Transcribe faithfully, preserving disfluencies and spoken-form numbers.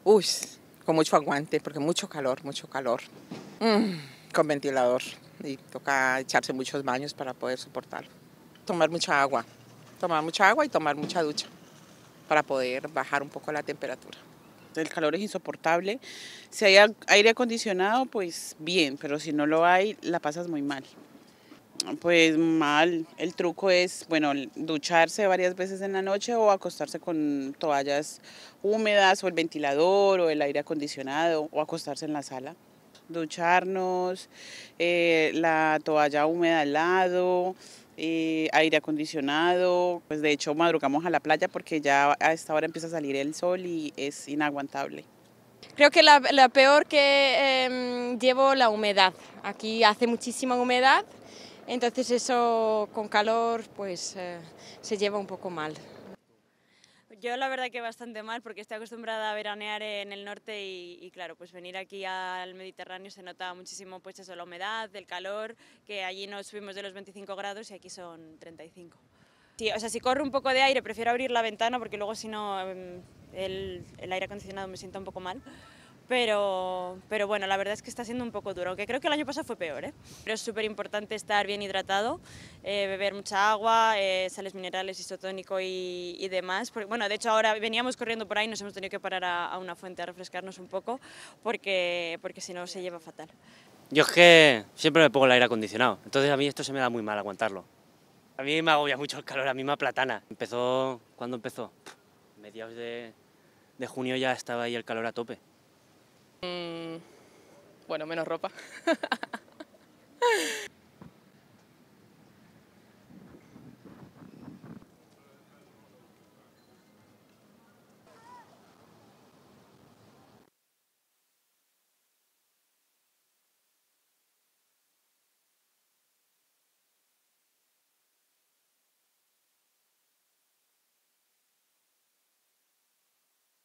Uy, con mucho aguante, porque mucho calor, mucho calor. Mm, con ventilador. Y toca echarse muchos baños para poder soportarlo. Tomar mucha agua. Tomar mucha agua y tomar mucha ducha para poder bajar un poco la temperatura. El calor es insoportable. Si hay a- aire acondicionado, pues bien, pero si no lo hay, la pasas muy mal. Pues mal. El truco es, bueno, ducharse varias veces en la noche o acostarse con toallas húmedas o el ventilador o el aire acondicionado o acostarse en la sala. Ducharnos, eh, la toalla húmeda al lado, eh, aire acondicionado. Pues de hecho madrugamos a la playa porque ya a esta hora empieza a salir el sol y es inaguantable. Creo que la, la peor que em, llevo la humedad. Aquí hace muchísima humedad, entonces eso con calor pues eh, se lleva un poco mal. Yo la verdad que bastante mal porque estoy acostumbrada a veranear en el norte y, y claro, pues venir aquí al Mediterráneo se nota muchísimo pues eso, la humedad, el calor, que allí nos subimos de los veinticinco grados y aquí son treinta y cinco. Sí, o sea, si corre un poco de aire prefiero abrir la ventana porque luego si no em, el, el aire acondicionado me sienta un poco mal. Pero, pero bueno, la verdad es que está siendo un poco duro, aunque creo que el año pasado fue peor, ¿eh? Pero es súper importante estar bien hidratado, eh, beber mucha agua, eh, sales minerales, isotónico y, y demás. Porque, bueno, de hecho ahora veníamos corriendo por ahí, nos hemos tenido que parar a, a una fuente a refrescarnos un poco, porque, porque si no se lleva fatal. Yo es que siempre me pongo el aire acondicionado, entonces a mí esto se me da muy mal aguantarlo. A mí me agobia mucho el calor, a mí me aplatana. Empezó, ¿cuándo empezó? Mediados de, de junio ya estaba ahí el calor a tope. Bueno, menos ropa.